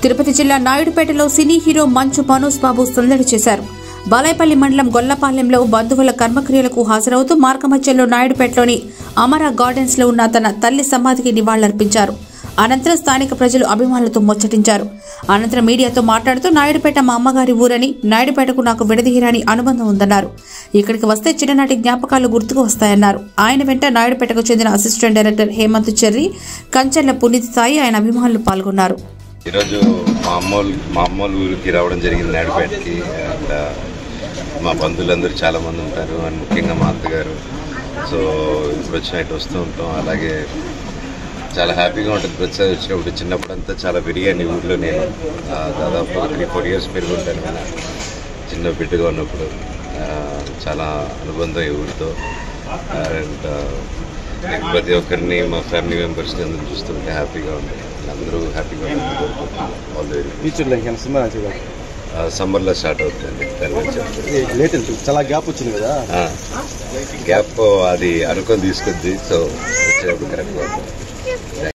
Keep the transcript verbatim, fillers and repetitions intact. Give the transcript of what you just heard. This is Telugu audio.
తిరుపతి జిల్లా నాయుడుపేటలో సినీ హీరో మంచు మనోజ్ బాబు సందడి చేశారు. బాలాయపల్లి మండలం గొల్లపాలెంలో బంధువుల కర్మక్రియలకు హాజరవుతూ మార్గమధ్యంలో నాయుడుపేటలోని అమరా గార్డెన్స్ లో ఉన్న తన తల్లి సమాధికి నివాళులర్పించారు. అనంతరం స్థానిక ప్రజలు అభిమానులతో ముచ్చటించారు. అనంతరం మీడియాతో మాట్లాడుతూ నాయుడుపేట మా అమ్మగారి ఊరని, నాయుడుపేటకు నాకు విడదీయరాని అనుబంధం ఉందన్నారు. ఇక్కడికి వస్తే చిన్ననాటి జ్ఞాపకాలు గుర్తుకు వస్తాయన్నారు. ఆయన వెంట నాయుడుపేటకు చెందిన అసిస్టెంట్ డైరెక్టర్ హేమంత్ చెర్రి, కంచెర్ల పునీత్ సాయి ఆయన అభిమానులు పాల్గొన్నారు. ఈరోజు మా అమ్మోళ్ళు మా అమ్మోళ్ళ ఊరికి రావడం జరిగింది నాయుడుపేటకి. అండ్ మా బంధువులందరూ చాలామంది ఉంటారు, అండ్ ముఖ్యంగా మా అత్తగారు. సో ఇప్పుడు వచ్చినట్టు వస్తూ ఉంటాం. అలాగే చాలా హ్యాపీగా ఉంటుంది ప్రతిసారి వచ్చినప్పుడు. చిన్నప్పుడంతా చాలా పెరిగాను ఈ ఊళ్ళో. నేను దాదాపు ఒక త్రీ ఫోర్ ఇయర్స్ పెరుగుంటాను కదా చిన్న బిడ్డగా ఉన్నప్పుడు. చాలా అనుబంధం ఈ ఊరితో. అండ్ ప్రతి ఒక్కరిని మా ఫ్యామిలీ మెంబర్స్ని అందరూ చూస్తుంటే హ్యాపీగా ఉంటుంది. అందరూ హ్యాపీగా ఉంటుంది. సమ్మర్లో స్టార్ట్ అవుతుందండి. లేట్ చాలా గ్యాప్ వచ్చింది కదా, గ్యాప్ అది అనుకొని తీసుకొద్ది. సో వచ్చేటప్పుడు కరెక్ట్గా ఉంటుంది.